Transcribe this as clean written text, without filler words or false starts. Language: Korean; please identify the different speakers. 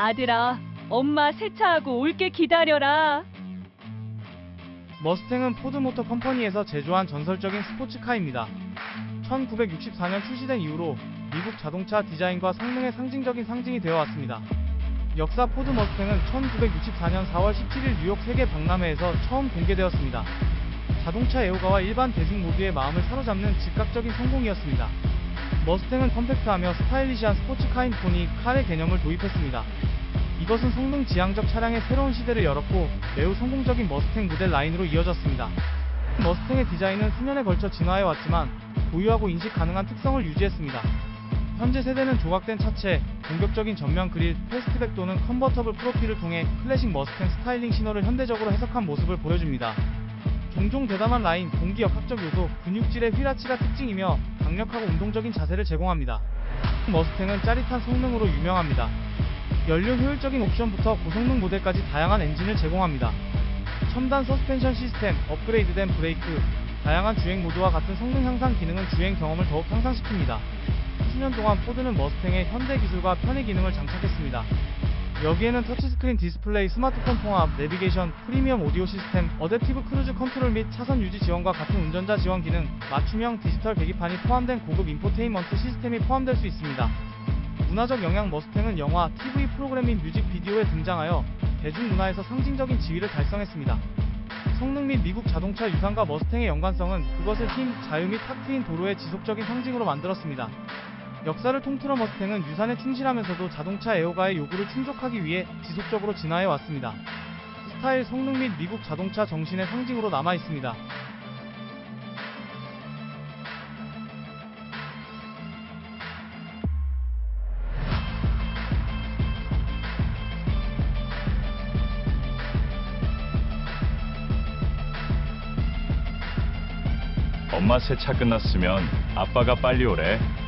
Speaker 1: 아들아, 엄마 세차하고 올게 기다려라.
Speaker 2: 머스탱은 포드 모터 컴퍼니에서 제조한 전설적인 스포츠카입니다. 1964년 출시된 이후로 미국 자동차 디자인과 성능의 상징적인 상징이 되어 왔습니다. 역사 포드 머스탱은 1964년 4월 17일 뉴욕 세계 박람회에서 처음 공개되었습니다. 자동차 애호가와 일반 대중 모두의 마음을 사로잡는 즉각적인 성공이었습니다. 머스탱은 컴팩트하며 스타일리시한 스포츠카인 톤이 칼의 개념을 도입했습니다. 이것은 성능 지향적 차량의 새로운 시대를 열었고 매우 성공적인 머스탱 모델 라인으로 이어졌습니다. 머스탱의 디자인은 수년에 걸쳐 진화해 왔지만 고유하고 인식 가능한 특성을 유지했습니다. 현재 세대는 조각된 차체, 공격적인 전면 그릴, 패스트백 또는 컨버터블 프로필을 통해 클래식 머스탱 스타일링 신호를 현대적으로 해석한 모습을 보여줍니다. 종종 대담한 라인, 공기역학적 요소, 근육질의 휘라치가 특징이며 강력하고 운동적인 자세를 제공합니다. 머스탱은 짜릿한 성능으로 유명합니다. 연료 효율적인 옵션부터 고성능 모델까지 다양한 엔진을 제공합니다. 첨단 서스펜션 시스템, 업그레이드된 브레이크, 다양한 주행 모드와 같은 성능 향상 기능은 주행 경험을 더욱 향상시킵니다. 수년 동안 포드는 머스탱에 현대 기술과 편의 기능을 장착했습니다. 여기에는 터치스크린 디스플레이, 스마트폰 통합, 내비게이션, 프리미엄 오디오 시스템, 어댑티브 크루즈 컨트롤 및 차선 유지 지원과 같은 운전자 지원 기능, 맞춤형 디지털 계기판이 포함된 고급 인포테인먼트 시스템이 포함될 수 있습니다. 문화적 영향 머스탱은 영화, TV 프로그램 및 뮤직비디오에 등장하여 대중문화에서 상징적인 지위를 달성했습니다. 성능 및 미국 자동차 유산과 머스탱의 연관성은 그것을 힘, 자유 및 탁 트인 도로의 지속적인 상징으로 만들었습니다. 역사를 통틀어 머스탱은 유산에 충실하면서도 자동차 애호가의 요구를 충족하기 위해 지속적으로 진화해 왔습니다. 스타일, 성능 및 미국 자동차 정신의 상징으로 남아 있습니다.
Speaker 3: 엄마 세차 끝났으면 아빠가 빨리 오래.